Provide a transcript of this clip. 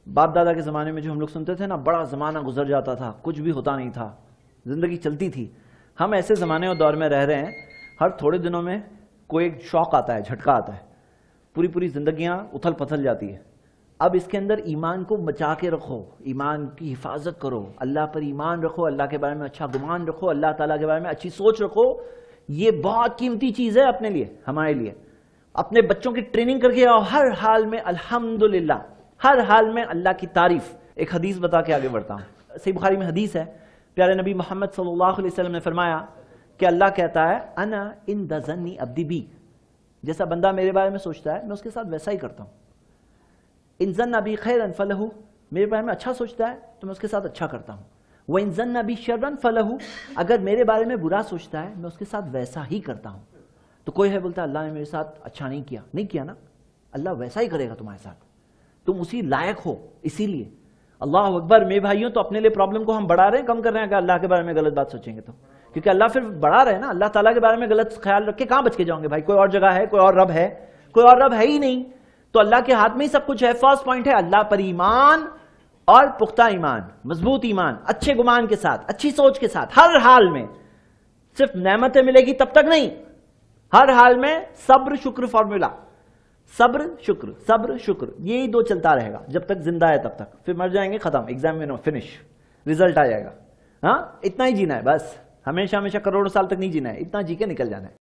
باپ دادا کے زمانے میں جو ہم لوگ سنتے تھے نا، بڑا زمانہ گزر جاتا تھا، کچھ بھی ہوتا نہیں تھا، زندگی چلتی تھی. ہم ایسے زمانے اور دور میں رہ رہے ہیں، ہر تھوڑے دنوں میں کوئی ایک شوق آتا ہے، جھٹکا آتا ہے، پوری زندگیاں اتھل پتھل جاتی ہے. اب اس کے اندر ایمان کو بچا کے رکھو، ایمان کی حفاظت کرو، اللہ پر ایمان رکھو، اللہ کے بارے میں اچھا گمان رکھو، اللہ تعالیٰ کے بارے میں اچھی سوچ رکھو. یہ بہت قیمتی چیز ہے اپنے لیے، ہمارے لیے. اپنے بچوں کی ٹریننگ کر کے آؤ، ہر حال میں الحمدللہ، ہر حال میں اللہ کی تعریف. ایک حدیث بتا کے آگے بڑھتا ہوں. صحیح بخاری میں حدیث ہے، پیارے نبی محمد صلی اللہ علیہ وسلم نے فرمایا کہ اللہ کہتا ہے انا عند ظن عبدی بی، جیسا بندہ میرے بارے میں سوچتا ہے میں اس کے ساتھ ویسا ہی کرتا ہوں. ان ظن بی خیرا فلہ، میرے بارے میں اچھا سوچتا ہے تو میں اس کے ساتھ اچھا کرتا ہوں. وان ظن بی شرا فلہ، اگر میرے بارے میں برا سوچتا ہے میں اس کے ساتھ ویسا ہی کرتا ہوں. تو کوئی ہے بولتا ہے اللہ نے میرے ساتھ اچھا نہیں کیا نا، اللہ ویسا ہی کرے گا تمہارے ساتھ، تم اسی لائق ہو. اسی لیے اللہ اکبر. میرے بھائیوں، تو اپنے لیے پرابلم کو ہم بڑھا رہے ہیں کم کر رہے ہیں کہ اللہ کے بارے میں غلط بات سوچیں گے تو؟ کیونکہ اللہ پھر بڑھا رہے ہیں نا. اللہ تعالیٰ کے بارے میں غلط خیال رکھ کے کہاں بچ کے جاؤں گے بھائی؟ کوئی اور جگہ ہے، کوئی اور رب ہے؟ کوئی اور رب ہے ہی نہیں. تو اللہ کے ہاتھ میں ہی سب کچھ ہے. فرسٹ پوائنٹ ہے اللہ پر ایمان، اور پختہ ایمان، مضبوط ایمان، اچھے گمان کے ساتھ، اچھی سوچ کے ساتھ، ہر حال میں. صرف نعمتیں ملے گی تب تک نہیں، ہر حال میں صبر شکر فارمولا. صبر شکر یہی دو چلتا رہے گا جب تک زندہ ہے تب تک. پھر مر جائیں گے، ختم، ایگزام میں فنش، رزلٹ آ جائے گا. ہاں، اتنا ہی جینا ہے بس. ہمیشہ کروڑوں سال تک نہیں جینا ہے، اتنا جی کے نکل جانا ہے.